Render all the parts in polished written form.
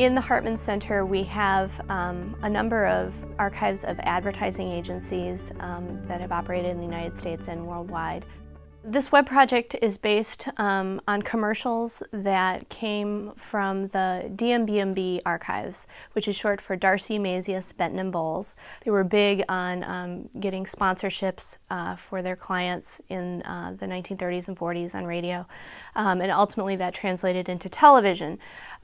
In the Hartman Center, we have a number of archives of advertising agencies that have operated in the United States and worldwide. This web project is based on commercials that came from the DMB&B archives, which is short for Darcy Mazius Benton & Bowles. They were big on getting sponsorships for their clients in the 1930s and 40s on radio, and ultimately that translated into television.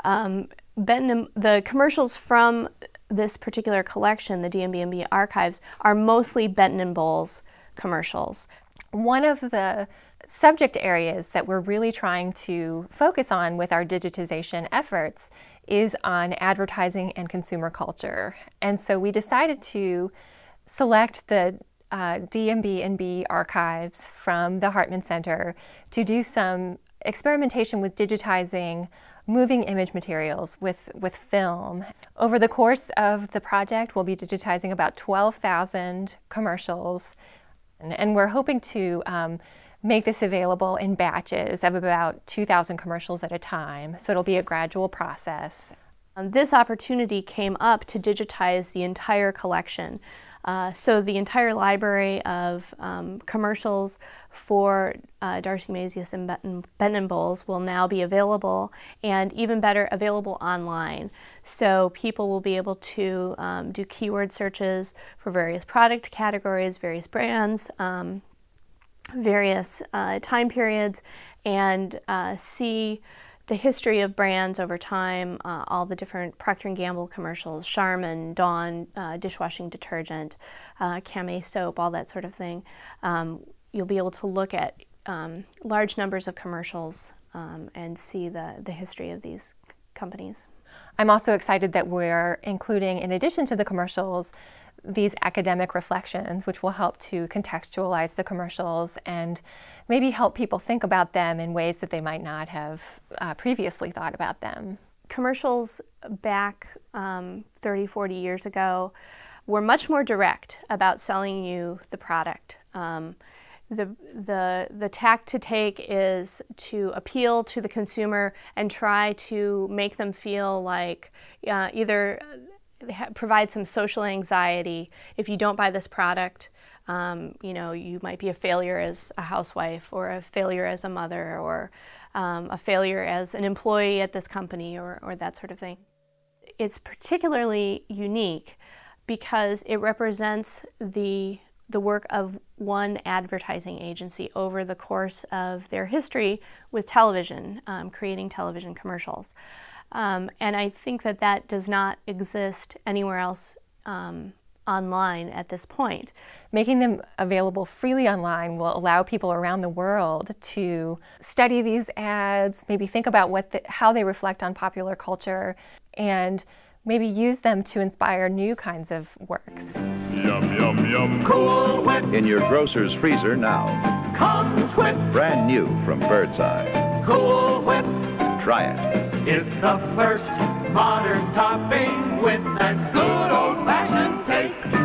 The commercials from this particular collection, the DMB&B archives, are mostly Benton & Bowles commercials. One of the subject areas that we're really trying to focus on with our digitization efforts is on advertising and consumer culture. And so we decided to select the DMB&B archives from the Hartman Center to do some experimentation with digitizing moving image materials with film. Over the course of the project, we'll be digitizing about 12,000 commercials, and we're hoping to make this available in batches of about 2,000 commercials at a time, so it'll be a gradual process. This opportunity came up to digitize the entire collection. So the entire library of commercials for Darcy Mazius and Benton & Bowles will now be available, and even better, available online. So people will be able to do keyword searches for various product categories, various brands, various time periods, and see the history of brands over time, all the different Procter & Gamble commercials, Charmin, Dawn, dishwashing detergent, Camay soap, all that sort of thing. You'll be able to look at large numbers of commercials and see the history of these companies. I'm also excited that we're including, in addition to the commercials, these academic reflections, which will help to contextualize the commercials and maybe help people think about them in ways that they might not have previously thought about them. Commercials back 30, 40 years ago were much more direct about selling you the product. The tack to take is to appeal to the consumer and try to make them feel like either provide some social anxiety. If you don't buy this product, you know, you might be a failure as a housewife, or a failure as a mother, or a failure as an employee at this company, or that sort of thing. It's particularly unique because it represents the work of one advertising agency over the course of their history with television, creating television commercials. And I think that that does not exist anywhere else online at this point. Making them available freely online will allow people around the world to study these ads, maybe think about how they reflect on popular culture, and maybe use them to inspire new kinds of works. Yum, yum, yum. Cool Whip. In your grocer's freezer now. Comes Whip. Brand new from Birdseye. Cool Whip. Try it. It's the first modern topping with that good old-fashioned taste.